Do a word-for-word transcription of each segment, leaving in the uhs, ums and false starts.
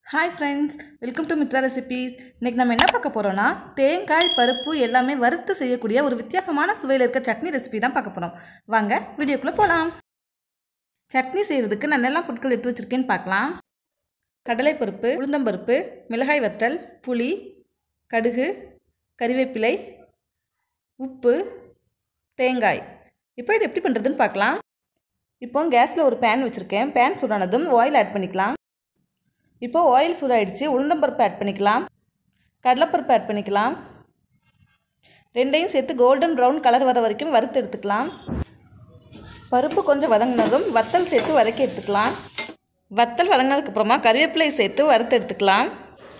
Hi friends, welcome to Mithra recipes. இன்னைக்கு நம்ம என்ன பார்க்க போறோம்னா தேங்காய் பருப்பு எல்லாமே வறுத்து செய்யக்கூடிய ஒரு வித்தியாசமான சுவையில் இருக்க சட்னி ரெசிபி தான் பார்க்க போறோம். வாங்க வீடியோக்குள்ள போலாம். சட்னி செய்யிறதுக்கு நான் என்னெல்லாம் பொருட்கள் எடுத்து வச்சிருக்கேன்னு பார்க்கலாம். கடலை பருப்பு, உளுந்தம் பருப்பு, மிளகாய் வத்தல், புளி, கடுகு, கறிவேப்பிலை, உப்பு, தேங்காய். இப்போ இது எப்படி பண்றதுன்னு பார்க்கலாம். இப்போ கேஸ்ல ஒரு pan வச்சிருக்கேன். pan சூடானதும் oil ஆட் பண்ணிக்கலாம். இப்போ oil சூடாயிடுச்சு. உளுந்தம் பருப்பு ஆட் பண்ணிக்கலாம். கடலை பருப்பு ஆட் பண்ணிக்கலாம். ரெண்டையும் சேர்த்து கோல்டன் பிரவுன் கலர் வர வரைக்கும் வறுத்து எடுத்துக்கலாம். பருப்பு கொஞ்சம் வதங்கினதும் வத்தல் சேர்த்து வதக்கி எடுத்துக்கலாம். வத்தல் வதங்கினதுக்கு அப்புறமா கறிவேப்பிலை சேர்த்து வறுத்து எடுத்துக்கலாம்.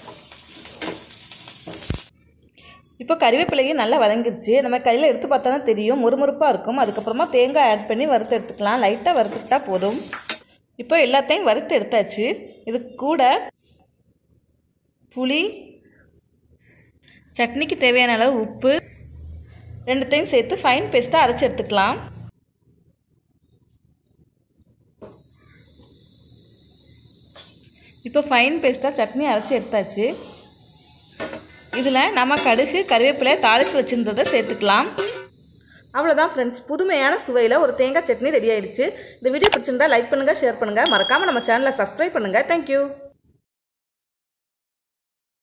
இப்போ கறிவேப்பிலையும் நல்லா வதங்கிருச்சு. நம்ம கையில் எடுத்து பார்த்தா தான் தெரியும், முறுமுறுப்பாக இருக்கும். அதுக்கப்புறமா தேங்காய் ஆட் பண்ணி வறுத்து எடுத்துக்கலாம். லைட்டாக வறுத்துக்கிட்டா போதும். இப்போ எல்லாத்தையும் வறுத்து எடுத்தாச்சு. இது கூட புளி, சட்னிக்கு தேவையான அளவு உப்பு ரெண்டுத்தையும் சேர்த்து ஃபைன் பேஸ்ட்டாக அரைச்சி எடுத்துக்கலாம். இப்போ ஃபைன் பேஸ்ட்டாக சட்னி அரைச்சி எடுத்தாச்சு. இதில் நம்ம கடுகு கறிவேப்பிலை தாளித்து வச்சுருந்ததை சேர்த்துக்கலாம். அவ்வளோதான் ஃப்ரெண்ட்ஸ், புதுமையான சுவையில் ஒரு தேங்காய் சட்னி ரெடி ஆகிடுச்சு. இந்த வீடியோ பிடிச்சிருந்தா லைக் பண்ணுங்கள், ஷேர் பண்ணுங்கள், மறக்காமல் நம்ம சேனலை சப்ஸ்கிரைப் பண்ணுங்கள். தேங்க்யூ.